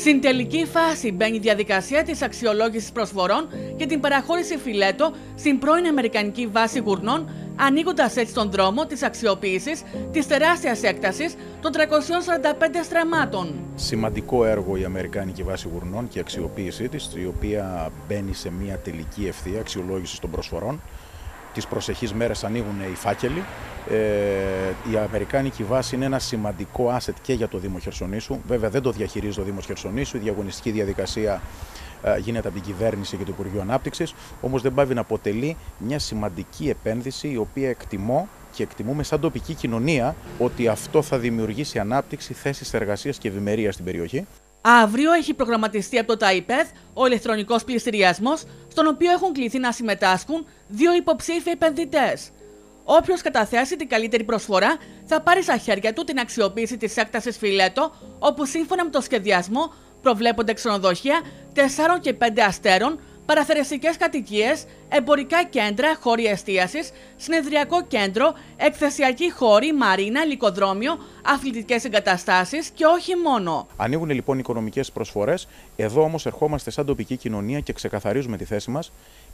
Στην τελική φάση μπαίνει η διαδικασία της αξιολόγησης προσφορών για την παραχώρηση φιλέτο στην πρώην Αμερικανική βάση Γουρνών, ανοίγοντας έτσι τον δρόμο της αξιοποίησης της τεράστιας έκτασης των 345 στραμμάτων. Σημαντικό έργο η Αμερικάνικη βάση Γουρνών και η αξιοποίησή της, η οποία μπαίνει σε μια τελική ευθεία αξιολόγησης των προσφορών. Τις προσεχείς μέρες ανοίγουν οι φάκελοι. Η Αμερικάνικη βάση είναι ένα σημαντικό asset και για το Δήμο Χερσονήσου. Βέβαια δεν το διαχειρίζει το Δήμο Χερσονήσου, η διαγωνιστική διαδικασία γίνεται από την κυβέρνηση και το Υπουργείο Ανάπτυξης, όμως δεν πάβει να αποτελεί μια σημαντική επένδυση, η οποία εκτιμούμε σαν τοπική κοινωνία ότι αυτό θα δημιουργήσει ανάπτυξη, θέσεις εργασίας και ευημερία στην περιοχή. Αύριο έχει προγραμματιστεί από το ΤΑΙΠΕΔ ο ηλεκτρονικός πληστηριασμός, στον οποίο έχουν κληθεί να συμμετάσχουν 2 υποψήφιοι επενδυτές. Όποιος καταθέσει την καλύτερη προσφορά θα πάρει στα χέρια του την αξιοποίηση της έκτασης φιλέτο, όπου σύμφωνα με το σχεδιασμό προβλέπονται ξενοδοχεία 4 και 5 αστέρων, παραθεριστικές κατοικίες, εμπορικά κέντρα, χώροι εστίασης, συνεδριακό κέντρο, εκθεσιακοί χώροι, μαρίνα, λικοδρόμιο, αθλητικές εγκαταστάσεις και όχι μόνο. Ανοίγουν λοιπόν οικονομικές προσφορές. Εδώ όμως ερχόμαστε σαν τοπική κοινωνία και ξεκαθαρίζουμε τη θέση μας.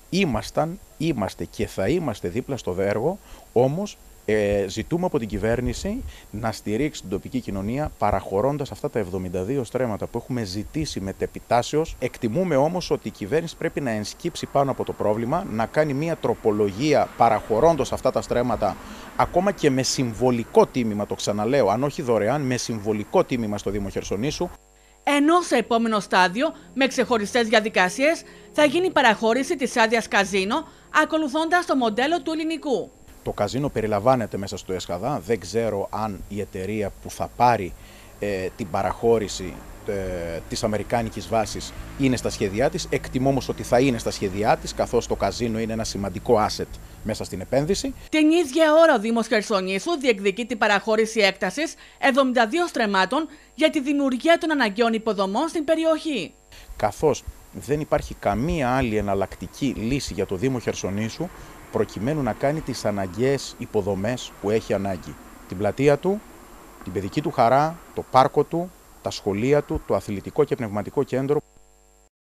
Είμαστε και θα είμαστε δίπλα στο έργο, όμως ζητούμε από την κυβέρνηση να στηρίξει την τοπική κοινωνία παραχωρώντας αυτά τα 72 στρέμματα που έχουμε ζητήσει μετεπιτάσεως. Εκτιμούμε όμως ότι η κυβέρνηση πρέπει να ενσκύψει πάνω από το πρόβλημα, να κάνει μια τροπολογία παραχωρώντας αυτά τα στρέμματα ακόμα και με συμβολικό τίμημα, το ξαναλέω, αν όχι δωρεάν, με συμβολικό τίμημα στο Δήμο Χερσονήσου. Ενώ σε επόμενο στάδιο, με ξεχωριστές διαδικασίες, θα γίνει η παραχώρηση της άδειας καζίνο, ακολουθώντας το μοντέλο του ελληνικού. Το καζίνο περιλαμβάνεται μέσα στο ΕΣΧΑΔΑ. Δεν ξέρω αν η εταιρεία που θα πάρει την παραχώρηση της Αμερικάνικης βάσης είναι στα σχέδιά της. Εκτιμώ όμως ότι θα είναι στα σχέδιά της, καθώς το καζίνο είναι ένα σημαντικό asset μέσα στην επένδυση. Την ίδια ώρα ο Δήμος Χερσονήσου διεκδικεί την παραχώρηση έκτασης 72 στρεμμάτων για τη δημιουργία των αναγκαίων υποδομών στην περιοχή. Καθώς δεν υπάρχει καμία άλλη εναλλακτική λύση για το Δήμο Χερσονήσου προκειμένου να κάνει τις αναγκαίες υποδομές που έχει ανάγκη. Την πλατεία του, την παιδική του χαρά, το πάρκο του, τα σχολεία του, το αθλητικό και πνευματικό κέντρο.